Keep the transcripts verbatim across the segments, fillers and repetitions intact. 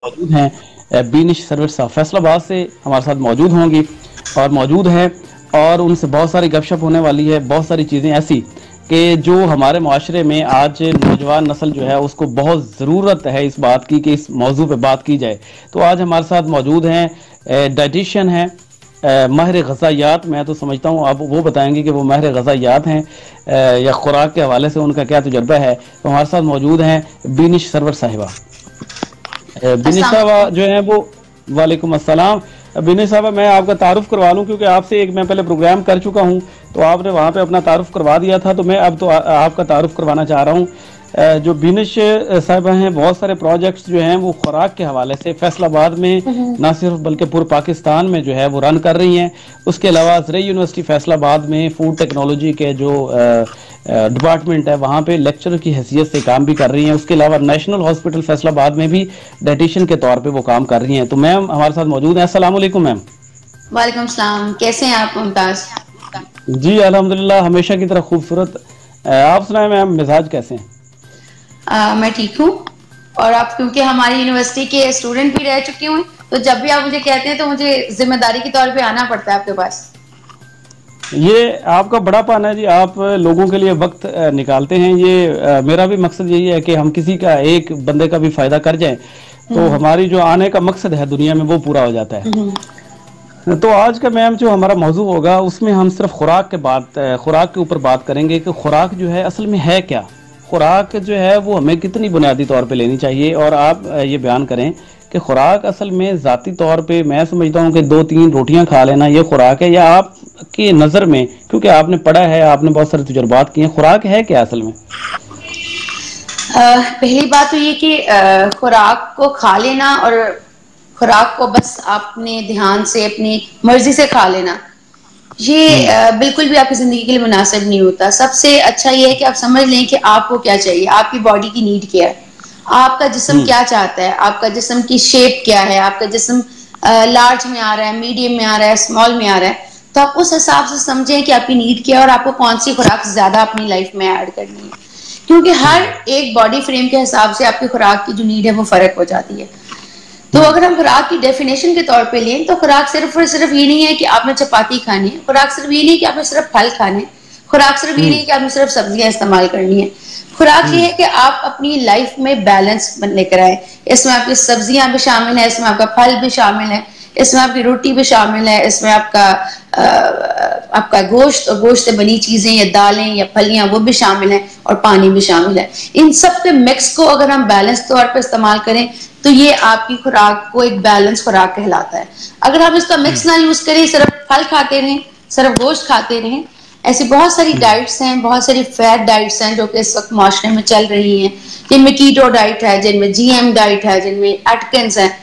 मौजूद हैं बीनिश सर्विस फैसलाबाद से हमारे साथ मौजूद होंगी और मौजूद हैं और उनसे बहुत सारी गपशप होने वाली है। बहुत सारी चीज़ें ऐसी कि जो हमारे माशरे में आज नौजवान नस्ल जो है उसको बहुत ज़रूरत है इस बात की कि इस मौजू पे बात की जाए। तो आज हमारे साथ मौजूद हैं डाइटिशियन हैं, माहिर ग़ज़ायात। मैं तो समझता हूँ अब वो बताएंगे कि वो माहिर ग़ज़ायात हैं या खुराक के हवाले से उनका क्या तजुर्बा है। तो हमारे साथ मौजूद हैं बीनिश सरवर साहिबा। बिनी अस्सलाम साहबा वालेकुम। जो है वो, वालेकुम अस्सलाम। बिनी साहबा मैं आपका तारुफ करवा लूं क्योंकि आपसे एक मैं पहले प्रोग्राम कर चुका हूं तो आपने वहां पे अपना तारुफ करवा दिया था, तो मैं अब तो आ, आपका तारुफ करवाना चाह रहा हूं। जो बिनिश साहबा हैं बहुत सारे प्रोजेक्ट्स जो हैं वो खुराक के हवाले से फैसलाबाद में ना सिर्फ बल्कि पूरे पाकिस्तान में जो है वो रन कर रही हैं। उसके अलावा ज़रई यूनिवर्सिटी फैसलाबाद में फूड टेक्नोलॉजी के जो डिपार्टमेंट है वहाँ पे लेक्चरर की हैसियत से काम भी कर रही हैं। उसके अलावा नेशनल हॉस्पिटल फैसलाबाद में भी डाइटिशियन के तौर पे वो काम कर रही हैं। तो मैम हमारे साथ मौजूद हैं। अस्सलाम वालेकुम मैम। वालेकुम सलाम। कैसे हैं आप मुमताज? जी अल्हम्दुलिल्लाह, हमेशा की तरह खूबसूरत। आप सुनाएं मैम, मिजाज कैसे हैं? आ, मैं ठीक हूँ। और आप क्योंकि हमारी यूनिवर्सिटी के स्टूडेंट भी रह चुके हुए, तो जब भी आप मुझे कहते हैं तो मुझे जिम्मेदारी के तौर पे आना पड़ता है आपके पास। ये आपका बड़ापन है जी, आप लोगों के लिए वक्त निकालते हैं। ये मेरा भी मकसद यही है कि हम किसी का, एक बंदे का भी फायदा कर जाएं तो हमारी जो आने का मकसद है दुनिया में वो पूरा हो जाता है। तो आज का मैम जो हमारा मौजू होगा उसमें हम सिर्फ खुराक के बात खुराक के ऊपर बात करेंगे कि खुराक जो है असल में है क्या। खुराक जो है वो हमें कितनी बुनियादी तौर पे लेनी चाहिए, और आप ये बयान करें कि खुराक असल में ज़ाती तौर पे मैं समझता हूँ कि दो तीन रोटियां खा लेना ये खुराक है, या आपकी नज़र में, क्योंकि आपने पढ़ा है, आपने बहुत सारे तजुर्बात किए हैं, खुराक है क्या असल में? आ, पहली बात तो ये कि खुराक को खा लेना और खुराक को बस आपने ध्यान से अपनी मर्जी से खा लेना, ये आ, बिल्कुल भी आपकी जिंदगी के लिए मुनासिब नहीं होता। सबसे अच्छा ये है कि आप समझ लें कि आपको क्या चाहिए, आपकी बॉडी की नीड क्या है, आपका जिस्म क्या चाहता है, आपका जिस्म की शेप क्या है, आपका जिस्म लार्ज में आ रहा है, मीडियम में आ रहा है, स्मॉल में आ रहा है। तो आप उस हिसाब से समझें कि आपकी नीड क्या है और आपको कौन सी खुराक ज्यादा अपनी लाइफ में ऐड करनी है, क्योंकि हर एक बॉडी फ्रेम के हिसाब से आपकी खुराक की जो नीड है वो फर्क हो जाती है। तो अगर हम खुराक की डेफिनेशन के तौर पे लें तो खुराक सिर्फ और सिर्फ ये नहीं है कि आपने चपाती खानी है, खुराक सिर्फ ये नहीं कि आपने सिर्फ फल खाने, खुराक सिर्फ ये नहीं कि आपने सिर्फ सब्जियां इस्तेमाल करनी है। खुराक ये है कि आप अपनी लाइफ में बैलेंस लेकर आए। इसमें आपकी सब्जियां भी शामिल है, इसमें आपका फल भी शामिल है, इसमें आपकी रोटी भी शामिल है, इसमें आपका आ, आपका गोश्त और गोश्त से बनी चीजें या दालें या फलियां वो भी शामिल है, और पानी भी शामिल है। इन सब के मिक्स को अगर हम बैलेंस तौर पर इस्तेमाल करें तो ये आपकी खुराक को एक बैलेंस खुराक कहलाता है। अगर हम इसका मिक्स ना यूज करें, सिर्फ फल खाते रहें, सिर्फ गोश्त खाते रहें, ऐसी बहुत सारी डाइट्स हैं, बहुत सारी फैट डाइट्स हैं जो कि इस वक्त माशरे में चल रही हैं, जिनमें कीटो डाइट है, जिनमें जीएम डाइट है, जिनमें एटकिंस है।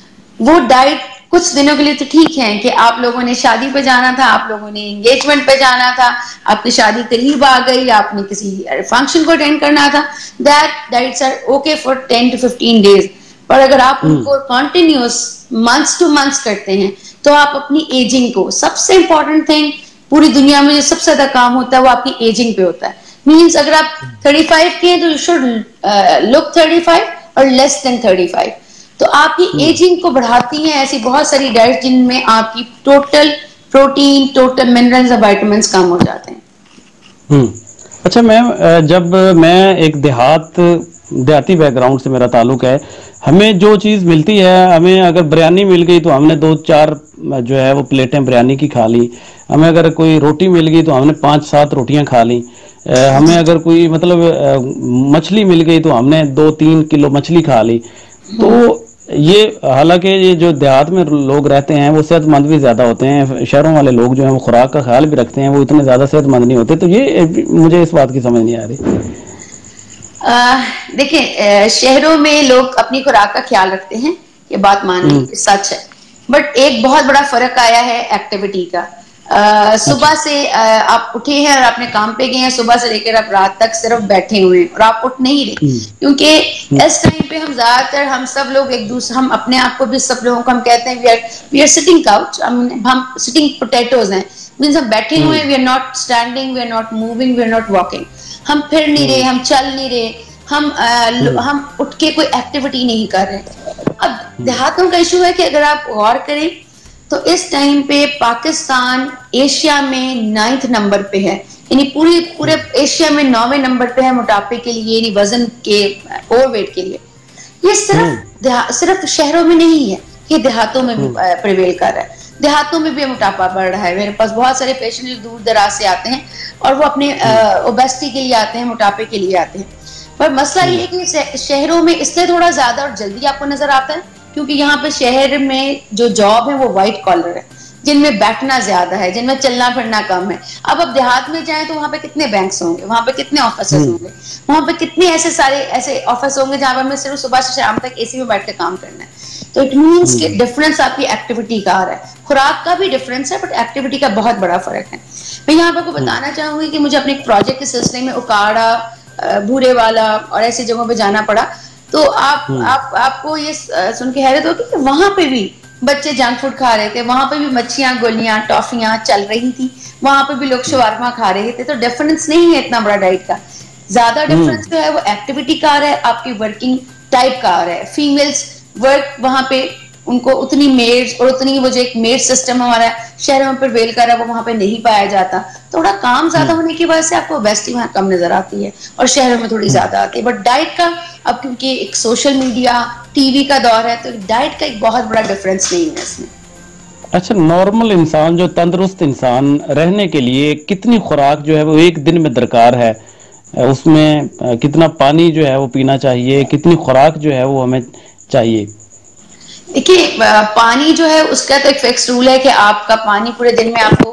वो डाइट कुछ दिनों के लिए तो ठीक है कि आप लोगों ने शादी पे जाना था, आप लोगों ने एंगेजमेंट पे जाना था, आपकी शादी करीब आ गई, आपने किसी फंक्शन को अटेंड करना था, that diets are okay for ten to fifteen days. पर अगर आप उनको कंटिन्यूस मंथ्स टू मंथ्स करते हैं तो आप अपनी एजिंग को, सबसे इंपॉर्टेंट थिंग पूरी दुनिया में जो सबसे ज्यादा काम होता है वो आपकी एजिंग पे होता है। मींस अगर आप पैंतीस के हैं तो यू शुड लुक पैंतीस और लेस देन पैंतीस। तो आपकी एजिंग को बढ़ाती हैं ऐसी बहुत सारी डाइट जिनमें आपकी टोटल प्रोटीन, टोटल मिनरल्स और विटामिन्स कम हो जाते हैं। हम्म अच्छा मैम, जब मैं एक देहात देहाती बैकग्राउंड से मेरा ताल्लुक है, हमें जो चीज़ मिलती है, हमें अगर बिरयानी मिल गई तो हमने दो चार जो है वो प्लेटें बिरयानी की खा ली, हमें अगर कोई रोटी मिल गई तो हमने पांच सात रोटियां खा ली, हमें अगर कोई मतलब मछली मिल गई तो हमने दो तीन किलो मछली खा ली। तो ये, हालांकि ये जो देहात में लोग रहते हैं वो सेहतमंद भी ज़्यादा होते हैं, शहरों वाले लोग जो हैं वो खुराक का ख्याल भी रखते हैं, वो इतने ज़्यादा सेहतमंद नहीं होते। तो ये मुझे इस बात की समझ नहीं आ रही। देखिए, शहरों में लोग अपनी खुराक का ख्याल रखते हैं, ये बात मान लीजिए सच है, बट एक बहुत बड़ा फर्क आया है एक्टिविटी का। आ, सुबह से आ, आप उठे हैं और आपने काम पे गए हैं, सुबह से लेकर आप रात तक सिर्फ बैठे हुए हैं और आप उठ नहीं रहे, क्योंकि इस टाइम पे हम ज्यादातर हम सब लोग एक दूसरे, हम अपने आप को भी, सब लोगों को हम कहते हैं we are we are sitting couch, हम सिटिंग पोटैटोज हैं। मीन्स हम बैठे हुए हैं, we are not standing, we are not moving, we are not walking. हम फिर नहीं रहे, हम चल नहीं रहे, हम आ, हम उठ के कोई एक्टिविटी नहीं कर रहे। अब देहातों का इशू है कि अगर आप गौर करें तो इस टाइम पे पाकिस्तान एशिया में नाइन्थ नंबर पे है, यानी पूरी पूरे एशिया में नौवें नंबर पे है मोटापे के लिए, यानी वजन के, ओवरवेट के लिए। ये सिर्फ सिर्फ शहरों में नहीं है, ये देहातों में भी प्रिवेल कर रहा है। देहातों में भी मोटापा बढ़ रहा है। मेरे पास बहुत सारे पेशेंट दूर दराज से आते हैं और वो अपने ओबेसिटी के लिए आते हैं, मोटापे के लिए आते हैं। पर मसला ये है कि शहरों में इसलिए थोड़ा ज्यादा और जल्दी आपको नजर आता है क्योंकि यहाँ पे शहर में जो जॉब है वो व्हाइट कॉलर है, जिनमें बैठना ज्यादा है, जिनमें चलना फिरना कम है। अब अब देहात में जाएं तो वहां पे कितने बैंक्स होंगे, वहां पे कितने ऑफिसेज होंगे, वहां पे कितने ऐसे सारे ऐसे ऑफिस होंगे जहां पर हमें सिर्फ सुबह से शाम तक एसी में बैठ के काम करना है। तो इट मीन्स कि डिफरेंस आपकी एक्टिविटी का आ रहा है। खुराक का भी डिफरेंस है बट एक्टिविटी का बहुत बड़ा फर्क है। मैं यहाँ पर आपको बताना चाहूंगी कि मुझे अपने एक प्रोजेक्ट के सिलसिले में उकाड़ा, भूरे वाला और ऐसी जगहों पे जाना पड़ा। तो आप आप आपको ये सुन के हैरत होगी कि वहां पे भी बच्चे जंक फूड खा रहे थे, वहां पे भी मच्छियां, गोलियां, टॉफियां चल रही थी, वहां पे भी लोग शवारमा खा रहे थे। तो डिफरेंस नहीं है इतना बड़ा डाइट का, ज्यादा डिफरेंस जो है वो एक्टिविटी का आ रहा है, आपकी वर्किंग टाइप का आ रहा है। फीमेल्स वर्क वहां पे उनको उतनी मेड्स और उतनी वो जो एक मेड सिस्टम हमारा शहरों में प्रिवेल कर रहा है वो वहां पे नहीं पाया जाता। थोड़ा काम ज्यादा होने की वजह से आपको ओबेसिटी वहां कम नजर आती है और शहरों में थोड़ी ज्यादा आती है। बट डाइट का अब क्योंकि एक सोशल मीडिया, टीवी का दौर है, तो डाइट का एक बहुत बड़ा डिफरेंस नहीं है इसमें। अच्छा, नॉर्मल इंसान जो तंदुरुस्त इंसान रहने के लिए कितनी खुराक जो है वो एक दिन में दरकार है, उसमें कितना पानी जो है वो पीना चाहिए, कितनी खुराक जो है वो हमें चाहिए? देखिए, पानी जो है उसका तो एक फिक्स रूल है कि आपका पानी पूरे दिन में आपको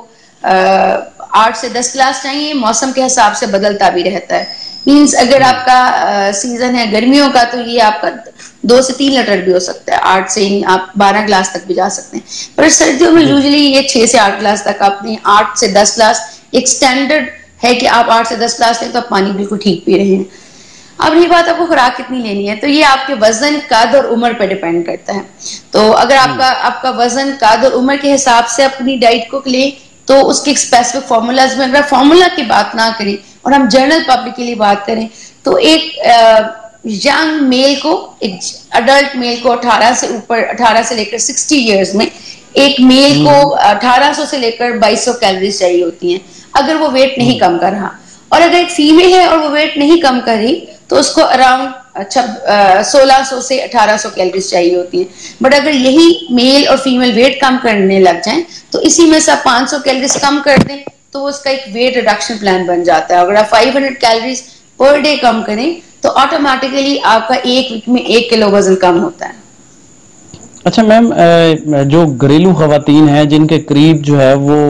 आठ से दस गिलास चाहिए। मौसम के हिसाब से बदलता भी रहता है। मींस अगर आपका सीजन है गर्मियों का तो ये आपका दो से तीन लीटर भी हो सकता है, आठ से आप बारह गिलास तक भी जा सकते हैं। पर सर्दियों में यूजुअली ये छह से आठ गिलास तक, आपने आठ से दस गिलास एक स्टैंडर्ड है कि आप आठ से दस गिलास लें तो आप पानी बिल्कुल ठीक पी रहे हैं। अब रही बात आपको खुराक कितनी लेनी है, तो ये आपके वजन, कद और उम्र पर डिपेंड करता है। तो अगर आपका आपका वजन, कद और उम्र के हिसाब से अपनी डाइट को ले तो उसके स्पेसिफिक फार्मूलाज में, अगर फार्मूला की बात ना करें और हम जनरल पब्लिक के लिए बात करें तो एक यंग मेल को, एक अडल्ट मेल को अठारह से ऊपर, अठारह से लेकर साठ इयर्स में एक मेल को अठारह सौ से लेकर बाईस सौ कैलोरीज चाहिए होती हैं अगर वो वेट नहीं कम कर रहा। और अगर एक फीमेल है और वो वेट नहीं कम कर रही तो उसको अराउंड सोलह सौ से अठारह सौ कैलोरीज चाहिए होती हैं। बट अगर यही मेल और फीमेल वेट कम करने लग जाएं तो इसी में से पाँच सौ कैलोरीज कम कर दें तो उसका एक वेट रिडक्शन प्लान बन जाता है। अगर आप पाँच सौ कैलोरीज पर डे कम करें तो ऑटोमेटिकली आपका एक वीक में एक किलो वजन कम होता है। अच्छा मैम, जो घरेलू खवातीन हैं जिनके करीब जो है वो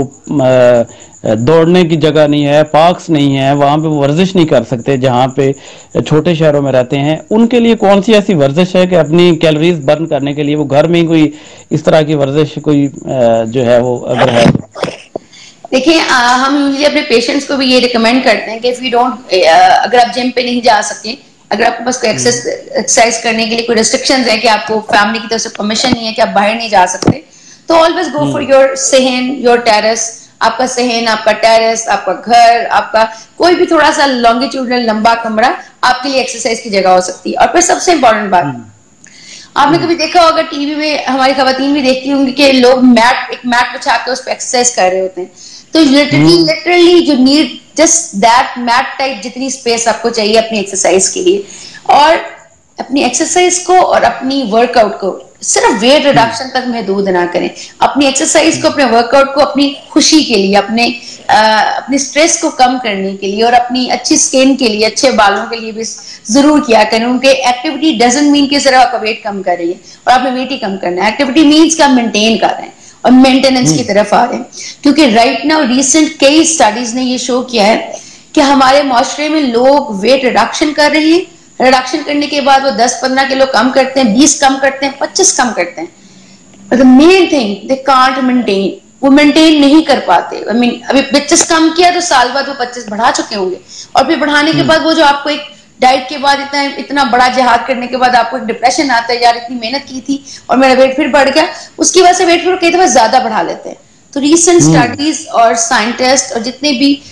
दौड़ने की जगह नहीं है, पार्क्स नहीं है, वहां पे वो वर्जिश नहीं कर सकते, जहाँ पे छोटे शहरों में रहते हैं, उनके लिए कौन सी ऐसी वर्जिश है कि अपनी कैलोरीज बर्न करने के लिए वो घर में ही कोई इस तरह की वर्जिश कोई जो है वो अगर है? देखिए, हम यूजुअली अपने पेशेंट्स को भी ये रिकमेंड करते हैं कि इफ यू डोंट, अगर आप जिम पे नहीं जा सकते, अगर आपके पास कोई एक्सरसाइज करने के लिए कोई रिस्ट्रिक्शंस है कि आपको फैमिली की तरफ से परमिशन नहीं है कि आप बाहर नहीं जा सकते, तो ऑलवेज गो फॉर योर सहन, योर टेरेस। आपका सहन, आपका टेरेस, आपका घर, आपका कोई भी थोड़ा सा लॉन्गिट्यूडनल लंबा कमरा आपके लिए एक्सरसाइज की जगह हो सकती है। और फिर सबसे इंपॉर्टेंट बात, आपने कभी देखा होगा टीवी में, हमारी खवातीन भी देखती होंगी कि लोग मैट, एक मैट बिछा के उस पर एक्सरसाइज कर रहे होते हैं। तो लिटरली लिटरली जो need just that mat type जितनी स्पेस आपको चाहिए अपनी एक्सरसाइज के लिए। और अपनी एक्सरसाइज को और अपनी वर्कआउट को सिर्फ वेट रिडक्शन तक महदूद ना करें। अपनी एक्सरसाइज को, अपने वर्कआउट को अपनी खुशी के लिए, अपने आ, अपने स्ट्रेस को कम करने के लिए और अपनी अच्छी स्किन के लिए, अच्छे बालों के लिए भी जरूर किया करें। उनके एक्टिविटी डजंट मीन कि सिर्फ आपका वेट कम कर रही है और आपने वेट ही कम करना है। एक्टिविटी मीन्स का मेंटेन कर रहे हैं और मेंटेनेंस की तरफ आ रहे हैं। क्योंकि राइट नाउ रिसेंट कई स्टडीज ने ये शो किया है कि हमारे माशरे में लोग वेट रिडक्शन कर रहे हैं, रिडक्शन करने के बाद वो दस पंद्रह किलो कम करते हैं, बीस कम करते हैं, पच्चीस कम करते हैं। The main thing they can't maintain, वो मेंटेन नहीं कर पाते। आई मीन अभी पच्चीस कम किया तो साल बाद वो पच्चीस बढ़ा चुके होंगे और फिर बढ़ाने के बाद वो जो आपको एक डाइट के बाद इतना इतना बड़ा जिहाद करने के बाद आपको एक डिप्रेशन आता है, यार इतनी मेहनत की थी और मेरा वेट फिर बढ़ गया, उसकी वजह से वेट फिर कई दफा ज्यादा बढ़ा लेते हैं। तो रिसेंट स्टडीज और साइंटिस्ट और जितने भी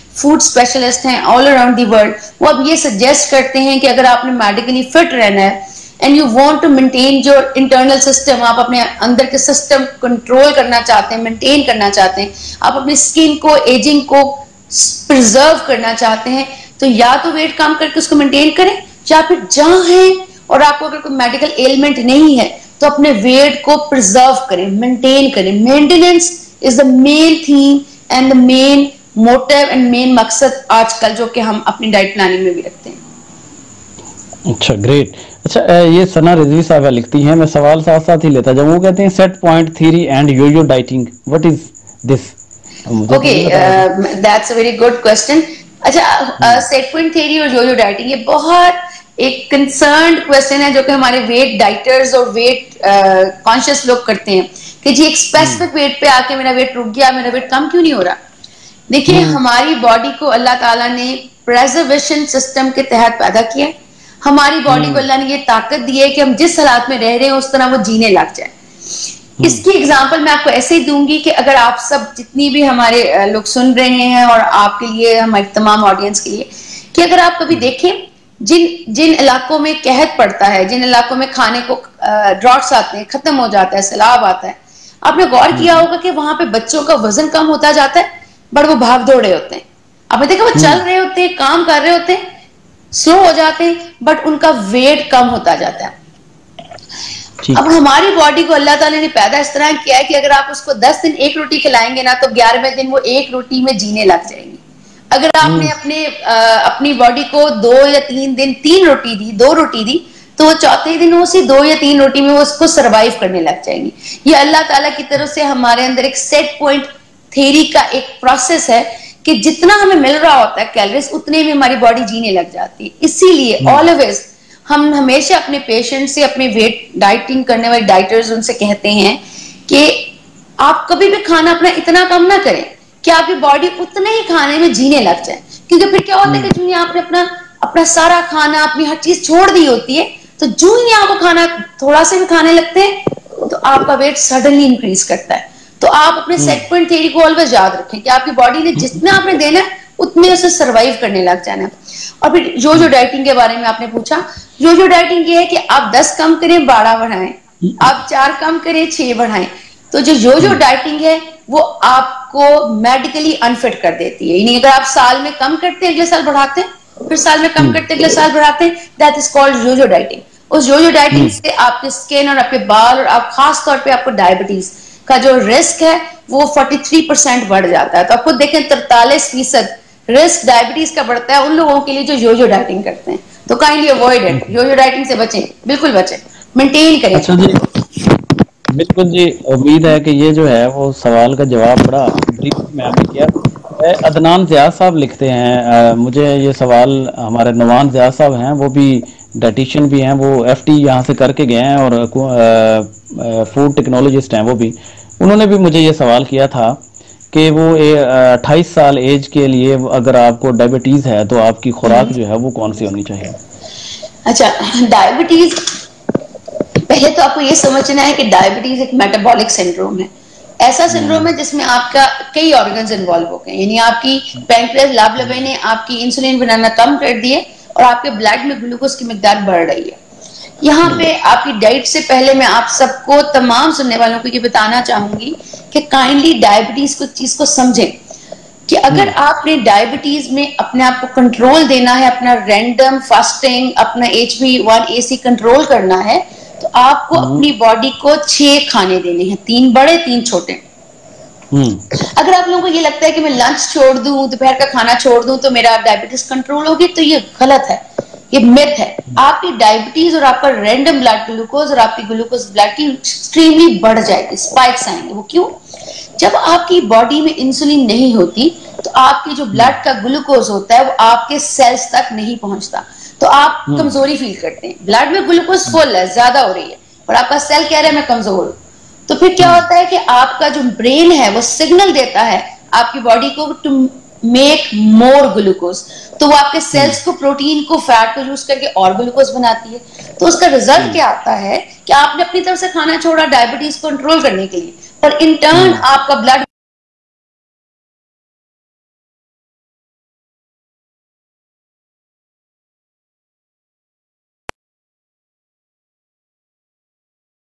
फूड स्पेशलिस्ट हैं ऑल अराउंड दी वर्ल्ड, वो अब ये सजेस्ट करते हैं कि अगर आपने मेडिकली फिट रहना है and you want to maintain जो इंटरनल सिस्टम, आप अपने अंदर के सिस्टम कंट्रोल करना चाहते हैं, मेंटेन करना चाहते हैं, आप अपनी स्किन को, एजिंग को प्रिजर्व करना चाहते हैं, तो या तो वेट कम करके उसको मेंटेन करें, या फिर जहां है और आपको अगर कोई मेडिकल एलिमेंट नहीं है तो अपने वेट को प्रिजर्व करें, मेंटेन करें। Maintenance is the main theme and the main motive and main मकसद आजकल जो कि हम अपनी डाइट प्लानिंग में भी रखते हैं। अच्छा, ग्रेट। अच्छा, ये सना रिजवी साहब लिखती हैं, मैं सवाल साथ साथ ही लेता जाऊँ। वो कहते हैं set point theory and yo yo dieting, what is this? Okay, that's a very good question. अच्छा, सेट पॉइंट थ्योरी और यो यो डाइटिंग, ये बहुत एक कंसर्न्ड क्वेश्चन है जो कि हमारे वेट डाइटर्स और वेट कॉन्शियस लोग करते हैं कि जी एक स्पेसिफिक वेट पे आके मेरा वेट रुक गया, मेरा वेट कम क्यों नहीं हो रहा। देखिए, हमारी बॉडी को अल्लाह ताला ने प्रिजर्वेशन सिस्टम के तहत पैदा किया है। हमारी बॉडी को अल्लाह ने ये ताकत दी है कि हम जिस हालात में रह रहे हैं उस तरह वो जीने लग जाए। इसकी एग्जांपल मैं आपको ऐसे ही दूंगी कि अगर आप सब जितनी भी हमारे लोग सुन रहे हैं और आपके लिए, हमारी तमाम ऑडियंस के लिए, कि अगर आप कभी देखें जिन जिन इलाकों में कहत पड़ता है, जिन इलाकों में खाने को ड्रॉट्स आते हैं, खत्म हो जाता है, सैलाब आता है, आपने गौर किया होगा कि वहां पे बच्चों का वजन कम होता जाता है, बट वो भाग दौड़ रहे होते हैं। आपने देखा वो चल रहे होते हैं, काम कर रहे होते हैं, स्लो हो जाते हैं, बट उनका वेट कम होता जाता है। अब हमारी बॉडी को अल्लाह ताला ने पैदा इस तरह किया है कि अगर आप उसको दस दिन एक रोटी खिलाएंगे ना, तो ग्यारहवें दिन वो एक रोटी में जीने लग जाएंगी। अगर आपने अपने आ, अपनी बॉडी को दो या तीन दिन तीन रोटी दी, दो रोटी दी, तो वो चौथे दिन उसी दो या तीन रोटी में वो उसको सरवाइव करने लग जाएंगी। ये अल्लाह ताला की तरफ से हमारे अंदर एक सेट पॉइंट थ्योरी का एक प्रोसेस है कि जितना हमें मिल रहा होता है कैलोरीज, उतने में हमारी बॉडी जीने लग जाती है। इसीलिए ऑलवेज हम हमेशा अपने पेशेंट से, अपने वेट डाइटिंग करने वाले डाइटर्स, उनसे कहते हैं कि आप कभी भी खाना अपना इतना कम ना करें कि आपकी बॉडी उतने ही खाने में जीने लग जाए। क्योंकि फिर क्या होता है कि जो ही आपने अपना अपना सारा खाना, अपनी हर चीज छोड़ दी होती है, तो जो ही आप खाना थोड़ा से भी खाने लगते हैं तो आपका वेट सडनली इंक्रीज करता है। तो आप अपने सेट पॉइंट थ्योरी को ऑलवेज याद रखें कि आपकी बॉडी ने जितना आपने देना है उतने उसे सर्वाइव करने लग जाना है। और फिर जो जो डाइटिंग के बारे में आपने पूछा, जो जो डाइटिंग ये है कि आप दस कम करें, बारह बढ़ाएं, आप चार कम करें, छह बढ़ाएं। तो जो जो जो डाइटिंग है वो आपको मेडिकली अनफिट कर देती है। यानी अगर आप साल में कम करते हैं, अगले साल बढ़ाते हैं, फिर साल में कम करते हैं, अगले साल बढ़ाते हैं, दैट इज कॉल्ड जो जो डाइटिंग। उस जो जो डाइटिंग से आपके स्किन और आपके बाल और आप खास तौर पे आपको डायबिटीज का जो रिस्क है वो तैंतालीस परसेंट बढ़ जाता है। तो आपको देखें तैंतालीस फीसद रिस्क डायबिटीज का बढ़ता है उन लोगों के लिए जो यो यो डाइटिंग करते हैं। तो kindly avoid it, yo yo dieting से बचें, बिल्कुल बचें, मेंटेन करें। अच्छा जी, बिल्कुल जी, उम्मीद है कि ये जो है वो सवाल का जवाब बड़ा ब्रीफ में आपने किया। अदनान ज़ियाद साहब लिखते हैं, आ, मुझे ये सवाल, हमारे नवान ज़ियाद साहब हैं, वो भी डाइटिशियन भी हैं, वो एफ टी यहाँ से करके गए हैं और फूड टेक्नोलॉजिस्ट हैं वो भी। उन्होंने भी मुझे ये सवाल किया था कि वो अट्ठाईस साल एज के लिए अगर आपको डायबिटीज़ है तो आपकी खुराक जो है वो कौन सी होनी चाहिए? अच्छा, डायबिटीज, पहले तो आपको ये समझना है कि डायबिटीज एक मेटाबॉलिक सिंड्रोम है। ऐसा सिंड्रोम है जिसमें आपका कई ऑर्गन्स इन्वॉल्व हो गए, यानी आपकी पैंक्रियास, लाबलबे ने आपकी इंसुलिन बनाना कम कर दिए और आपके ब्लड में ग्लूकोज की मिकदार बढ़ रही है। यहाँ पे आपकी डाइट से पहले मैं आप सबको, तमाम सुनने वालों को ये बताना चाहूंगी कि काइंडली डायबिटीज को चीज को समझें कि अगर आपने डायबिटीज में अपने आप को कंट्रोल देना है, अपना रैंडम फास्टिंग, अपना H B one A C control करना है, तो आपको अपनी बॉडी को छह खाने देने हैं, तीन बड़े तीन छोटे। अगर आप लोगों को ये लगता है कि मैं लंच छोड़ दूं, दोपहर का खाना छोड़ दूं तो मेरा डायबिटीज कंट्रोल होगी, तो ये गलत है, ये मिथ है। आपकी डायबिटीज और आपका रैंडम ब्लड ग्लूकोज और आपकी ग्लूकोज ब्लड की एक्सट्रीमली बढ़ जाएगी, स्पाइक्स आएंगे। वो क्यों? जब आपकी बॉडी में इंसुलिन नहीं होती तो आपकी जो ब्लड का ग्लूकोज होता है वो आपके सेल्स तक नहीं पहुंचता, तो आप कमजोरी फील करते हैं। ब्लड में ग्लूकोज फुल है, ज्यादा हो रही है, और आपका सेल कह रहा है मैं कमजोर हूं। तो फिर क्या होता है कि आपका जो ब्रेन है वो सिग्नल देता है आपकी बॉडी को टू मेक मोर ग्लूकोज, तो वो आपके सेल्स को, प्रोटीन को, फैट को यूज करके और ग्लूकोज बनाती है। तो उसका रिजल्ट क्या आता है कि आपने अपनी तरफ से खाना छोड़ा डायबिटीज को कंट्रोल करने के लिए, पर इन टर्न आपका ब्लड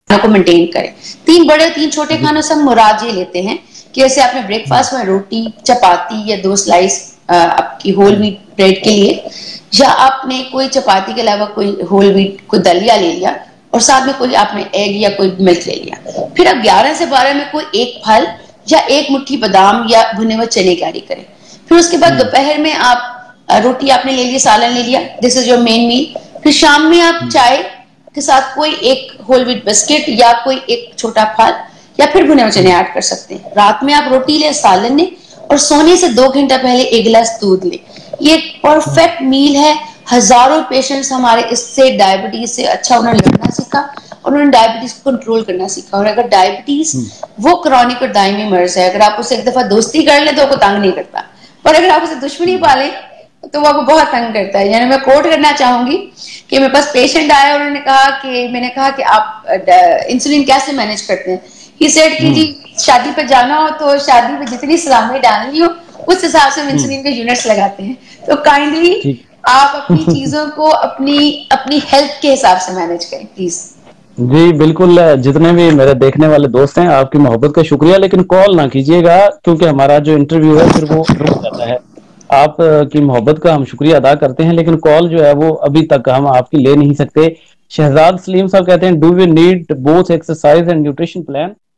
को मेंटेन करें। तीन बड़े तीन छोटे खानों से हम मुराद ये लेते हैं कि जैसे आपने ब्रेकफास्ट में रोटी चपाती या दो स्लाइस आपकी होल व्हीट ब्रेड के लिए, या आपने कोई चपाती के अलावा कोई होल व्हीट कोई दलिया ले लिया और साथ में कोई आपने एग या कोई मिल्क ले लिया। फिर आप ग्यारह से बारह में कोई एक फल या एक मुट्ठी बादाम या भुने हुए चने कैरी करें। फिर उसके बाद दोपहर में आप रोटी आपने ले ली, सालन ले लिया, this is your main meal. फिर शाम में आप चाय के साथ कोई एक होल व्हीट बिस्किट या कोई एक छोटा फल या फिर भुने हुए चने ऐड कर सकते हैं। रात में आप रोटी ले, सालन लें और सोने से दो घंटा पहले एक गिलास दूध लें। ये परफेक्ट मील है। हजारों पेशेंट्स हमारे इससे डायबिटीज से अच्छा उन्होंने लड़ना सीखा और उन्होंने डायबिटीज को कंट्रोल करना सीखा। और अगर डायबिटीज वो क्रॉनिक और दायमी मर्ज है, अगर आप उसे एक दफा दोस्ती कर ले तो वो तंग नहीं करता, पर अगर आप उसे दुश्मनी पाले तो वो आपको बहुत तंग करता है। यानी मैं कोट करना चाहूंगी कि मेरे पास पेशेंट आया और उन्होंने कहा कि मैंने कहा कि आप इंसुलिन कैसे मैनेज करते हैं। ही सेड कि जी शादी पे जाना हो तो शादी पे जितनी सलामी डालनी हो उस हिसाब से हम इंसुलिन के यूनिट्स लगाते हैं। तो काइंडली आप अपनी चीजों को अपनी अपनी हेल्थ के हिसाब से मैनेज करें प्लीज। जी बिल्कुल। जितने भी मेरे देखने वाले दोस्त हैं, आपकी मोहब्बत का शुक्रिया, लेकिन कॉल ना कीजिएगा क्योंकि हमारा जो इंटरव्यू है फिर वो रुक जाता है। आप की मोहब्बत का हम शुक्रिया अदा करते हैं, लेकिन कॉल जो है वो अभी तक हम आपकी ले नहीं सकते। शहजाद सलीम साहब कहते हैं, do we need both exercise and nutrition plan?